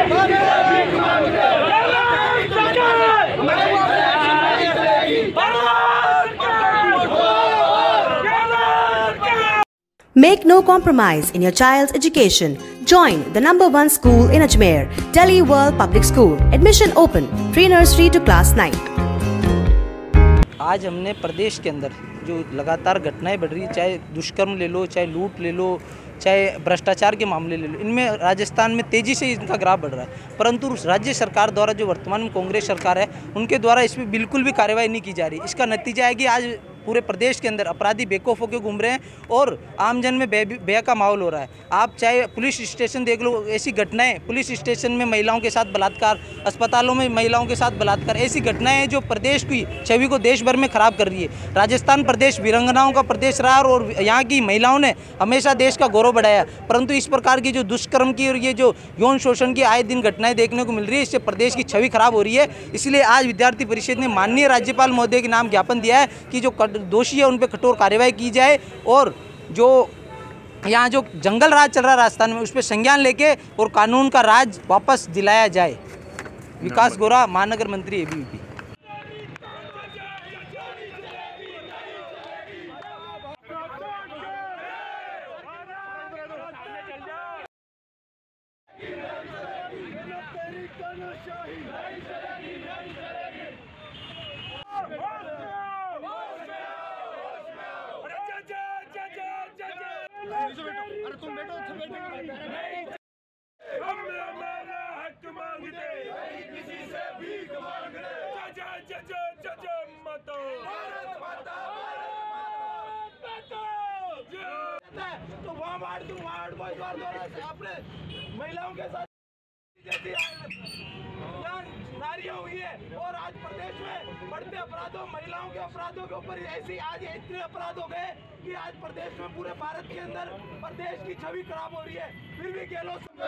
Make no compromise in your child's education. Join the #1 school in Ajmer, Delhi World Public School. Admission open. Pre-nursery to class 9. आज हमने प्रदेश के अंदर जो लगातार घटनाएं बढ़ रही है, चाहे दुष्कर्म ले लो, चाहे लूट ले लो, चाहे भ्रष्टाचार के मामले ले लो, इनमें राजस्थान में तेज़ी से इनका ग्राफ बढ़ रहा है। परंतु राज्य सरकार द्वारा, जो वर्तमान में कांग्रेस सरकार है, उनके द्वारा इस पर बिल्कुल भी कार्रवाई नहीं की जा रही। इसका नतीजा है कि आज पूरे प्रदेश के अंदर अपराधी बेखौफ होकर घूम रहे हैं और आमजन में भय का माहौल हो रहा है। आप चाहे पुलिस स्टेशन देख लो, ऐसी घटनाएं, पुलिस स्टेशन में महिलाओं के साथ बलात्कार, अस्पतालों में महिलाओं के साथ बलात्कार, ऐसी घटनाएं हैं जो प्रदेश की छवि को देश भर में खराब कर रही है। राजस्थान प्रदेश वीरांगनाओं का प्रदेश रहा और यहाँ की महिलाओं ने हमेशा देश का गौरव बढ़ाया, परंतु इस प्रकार की जो दुष्कर्म की और ये जो यौन शोषण की आए दिन घटनाएं देखने को मिल रही है, इससे प्रदेश की छवि खराब हो रही है। इसलिए आज विद्यार्थी परिषद ने माननीय राज्यपाल महोदय के नाम ज्ञापन दिया है कि जो दोषी है उन पर कठोर कार्रवाई की जाए और जो यहाँ जो जंगल राज चल रहा है राजस्थान में, उस पर संज्ञान लेके और कानून का राज वापस दिलाया जाए। विकास गोरा, महानगर मंत्री एबीवीपी। अरे तुम बैठो, हमने हमारा हक मांगते, किसी से भीख मांगते, मतो भारत माता, तो वहाँ वार्ड बॉयज द्वारा आपने महिलाओं के साथ नारियां हुई है और आज प्रदेश में बढ़ते अपराधों, महिलाओं के अपराधों के ऊपर ऐसी आज इतने अपराध हो गए कि आज प्रदेश में, पूरे भारत के अंदर प्रदेश की छवि खराब हो रही है। फिर भी गहलोत